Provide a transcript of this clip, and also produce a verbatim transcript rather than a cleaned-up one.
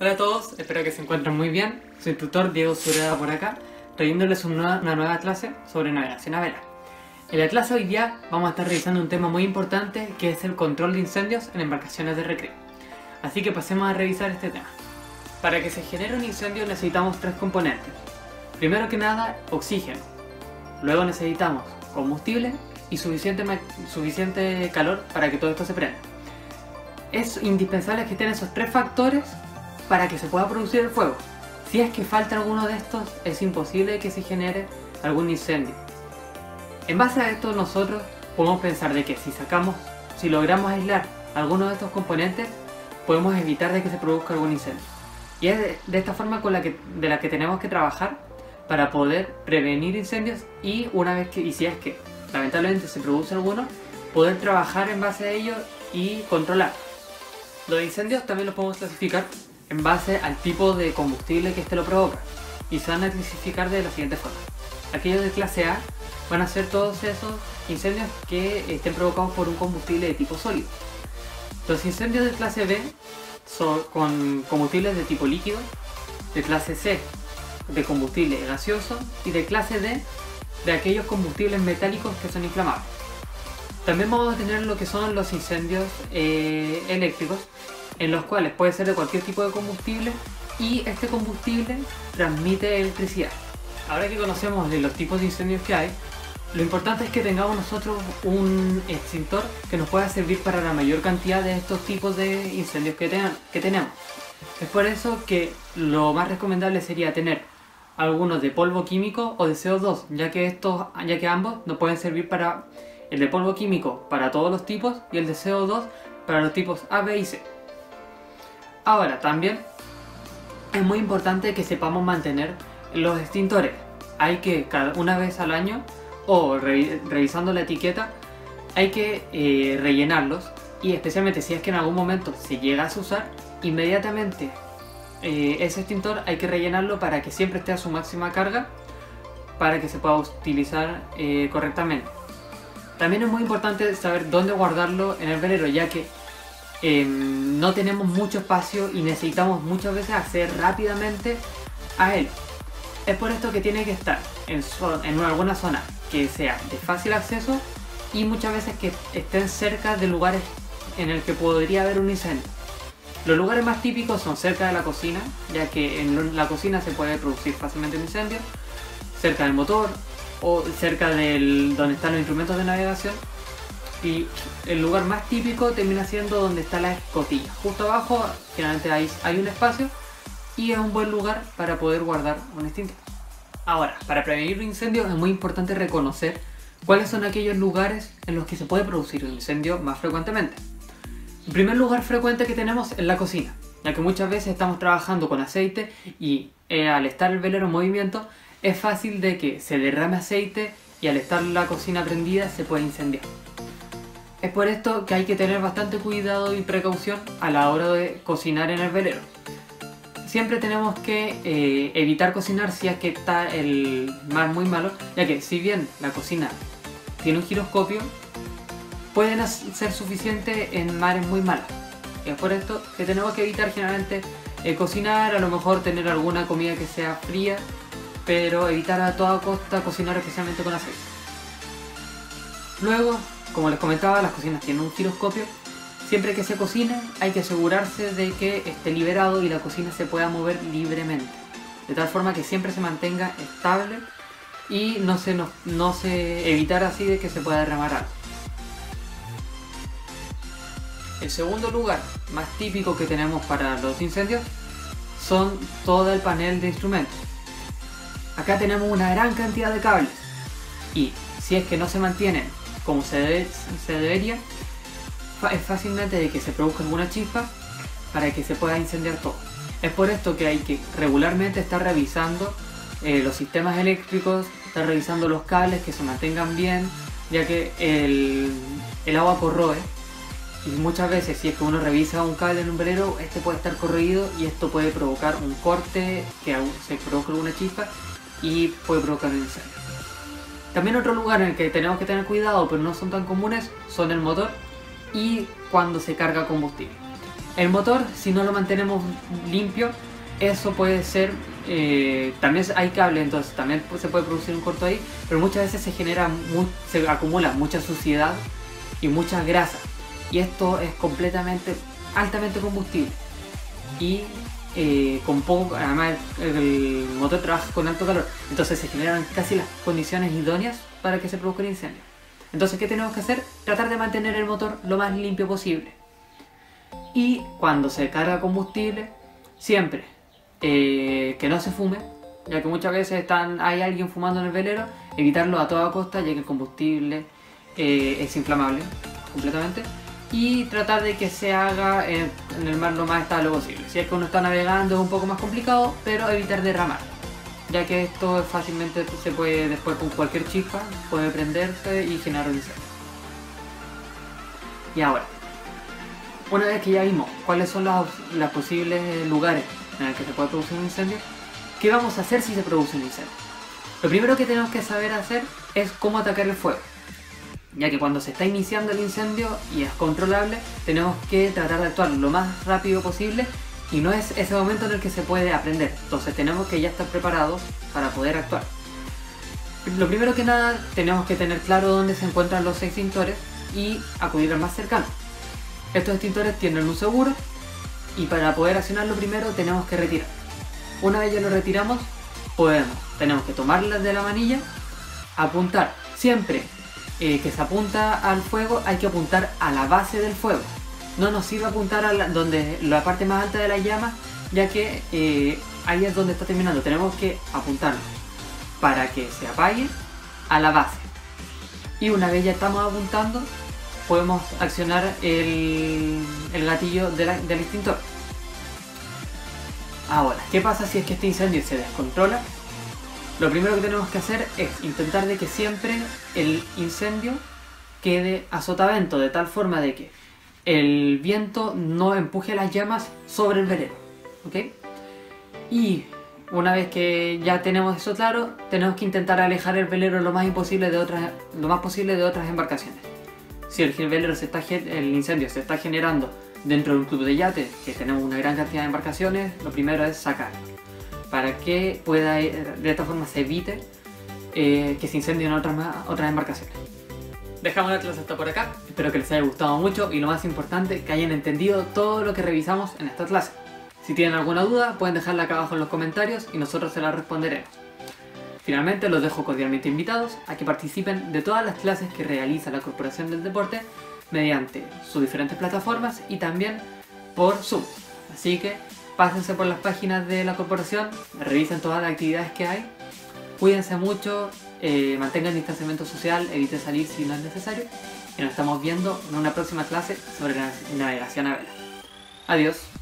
Hola a todos, espero que se encuentren muy bien. Soy el tutor Diego Sureda por acá, trayéndoles una, una nueva clase sobre navegación a vela. En la clase hoy día vamos a estar revisando un tema muy importante que es el control de incendios en embarcaciones de recreo. Así que pasemos a revisar este tema. Para que se genere un incendio necesitamos tres componentes. Primero que nada, oxígeno. Luego necesitamos combustible y suficiente, suficiente calor para que todo esto se prenda. Es indispensable que estén esos tres factores para que se pueda producir el fuego. Si es que falta alguno de estos, es imposible que se genere algún incendio. En base a esto nosotros podemos pensar de que si sacamos, si logramos aislar alguno de estos componentes, podemos evitar de que se produzca algún incendio. Y es de, de esta forma con la que, de la que tenemos que trabajar para poder prevenir incendios y una vez que, y si es que lamentablemente se produce alguno, poder trabajar en base a ello y controlar. Los incendios también los podemos clasificar en base al tipo de combustible que este lo provoca y se van a clasificar de la siguiente forma. Aquellos de clase A van a ser todos esos incendios que estén provocados por un combustible de tipo sólido. Los incendios de clase B son con combustibles de tipo líquido, de clase C de combustible gaseoso y de clase D de aquellos combustibles metálicos que son inflamables. También vamos a tener lo que son los incendios eh, eléctricos, en los cuales puede ser de cualquier tipo de combustible y este combustible transmite electricidad. Ahora que conocemos de los tipos de incendios que hay, lo importante es que tengamos nosotros un extintor que nos pueda servir para la mayor cantidad de estos tipos de incendios que, ten que tenemos. Es por eso que lo más recomendable sería tener algunos de polvo químico o de C O dos, ya que, estos, ya que ambos nos pueden servir para el de polvo químico para todos los tipos y el de C O dos para los tipos A, B y C. Ahora también es muy importante que sepamos mantener los extintores. Hay que cada una vez al año o re, revisando la etiqueta hay que eh, rellenarlos, y especialmente si es que en algún momento se llega a usar, inmediatamente eh, ese extintor hay que rellenarlo para que siempre esté a su máxima carga para que se pueda utilizar eh, correctamente. También es muy importante saber dónde guardarlo en el velero, ya que eh, no tenemos mucho espacio y necesitamos muchas veces acceder rápidamente a él. Es por esto que tiene que estar en, en alguna zona que sea de fácil acceso y muchas veces que estén cerca de lugares en el que podría haber un incendio. Los lugares más típicos son cerca de la cocina, ya que en la cocina se puede producir fácilmente un incendio, cerca del motor o cerca del donde están los instrumentos de navegación, y el lugar más típico termina siendo donde está la escotilla. Justo abajo generalmente hay, hay un espacio y es un buen lugar para poder guardar un extintor. Ahora, para prevenir un incendio es muy importante reconocer cuáles son aquellos lugares en los que se puede producir un incendio más frecuentemente. El primer lugar frecuente que tenemos es la cocina, ya que muchas veces estamos trabajando con aceite y eh, al estar el velero en movimiento es fácil de que se derrame aceite y al estar la cocina prendida se puede incendiar. Es por esto que hay que tener bastante cuidado y precaución a la hora de cocinar en el velero. Siempre tenemos que eh, evitar cocinar si es que está el mar muy malo, ya que si bien la cocina tiene un giroscopio, pueden ser suficientes en mares muy malos. Es por esto que tenemos que evitar generalmente eh, cocinar, a lo mejor tener alguna comida que sea fría, pero evitar a toda costa cocinar especialmente con aceite. Luego, como les comentaba, las cocinas tienen un giroscopio. Siempre que se cocine hay que asegurarse de que esté liberado y la cocina se pueda mover libremente, de tal forma que siempre se mantenga estable y no se, no, no se evitar así de que se pueda derramar algo. El segundo lugar más típico que tenemos para los incendios son todo el panel de instrumentos. Acá tenemos una gran cantidad de cables y si es que no se mantienen como se, debe, se debería, es fácilmente de que se produzca alguna chispa para que se pueda incendiar todo. Es por esto que hay que regularmente estar revisando eh, los sistemas eléctricos, estar revisando los cables que se mantengan bien, ya que el, el agua corroe y muchas veces si es que uno revisa un cable en un velero, este puede estar corroído y esto puede provocar un corte, que se provoque alguna chispa y puede provocar un incendio. También otro lugar en el que tenemos que tener cuidado, pero no son tan comunes, son el motor y cuando se carga combustible. El motor, si no lo mantenemos limpio, eso puede ser, eh, también hay cable, entonces también se puede producir un corto ahí, pero muchas veces se genera, mu se acumula mucha suciedad y mucha grasa, y esto es completamente, altamente combustible, y eh, con poco, además el, el motor trabaja con alto calor, entonces se generan casi las condiciones idóneas para que se produzca el incendio. Entonces, ¿qué tenemos que hacer? Tratar de mantener el motor lo más limpio posible. Y cuando se carga combustible, siempre eh, que no se fume, ya que muchas veces están, hay alguien fumando en el velero, evitarlo a toda costa, ya que el combustible eh, es inflamable completamente. Y tratar de que se haga en, en el mar lo más estable posible. Si es que uno está navegando es un poco más complicado, pero evitar derramar, ya que esto fácilmente se puede, después con cualquier chispa, puede prenderse y generar un incendio. Y ahora, una vez que ya vimos cuáles son los, los posibles lugares en los que se puede producir un incendio, ¿qué vamos a hacer si se produce un incendio? Lo primero que tenemos que saber hacer es cómo atacar el fuego, ya que cuando se está iniciando el incendio y es controlable, tenemos que tratar de actuar lo más rápido posible, y no es ese momento en el que se puede aprender, entonces tenemos que ya estar preparados para poder actuar. Lo primero que nada, tenemos que tener claro dónde se encuentran los extintores y acudir al más cercano. Estos extintores tienen un seguro, y para poder accionarlo primero tenemos que retirar. Una vez ya lo retiramos, podemos, tenemos que tomarla de la manilla, apuntar. Siempre eh, que se apunta al fuego hay que apuntar a la base del fuego. No nos sirve apuntar a la, donde, la parte más alta de la llama, ya que eh, ahí es donde está terminando. Tenemos que apuntarlo para que se apague a la base. Y una vez ya estamos apuntando, podemos accionar el, el gatillo de la, del extintor. Ahora, ¿qué pasa si es que este incendio se descontrola? Lo primero que tenemos que hacer es intentar de que siempre el incendio quede a sotavento, de tal forma de que el viento no empuje las llamas sobre el velero, ¿ok? Y una vez que ya tenemos eso claro, tenemos que intentar alejar el velero lo más imposible de otras, lo más posible de otras embarcaciones. Si el velero se está, el incendio se está generando dentro de un club de yates, que tenemos una gran cantidad de embarcaciones, lo primero es sacar, para que pueda, de esta forma se evite eh, que se incendien otras, otras embarcaciones. Dejamos la clase hasta por acá, espero que les haya gustado mucho y lo más importante, que hayan entendido todo lo que revisamos en esta clase. Si tienen alguna duda, pueden dejarla acá abajo en los comentarios y nosotros se la responderemos. Finalmente, los dejo cordialmente invitados a que participen de todas las clases que realiza la Corporación del Deporte mediante sus diferentes plataformas y también por Zoom. Así que pásense por las páginas de la Corporación, revisen todas las actividades que hay, cuídense mucho, eh, mantengan distanciamiento social, eviten salir si no es necesario y nos estamos viendo en una próxima clase sobre la navegación a vela. Adiós.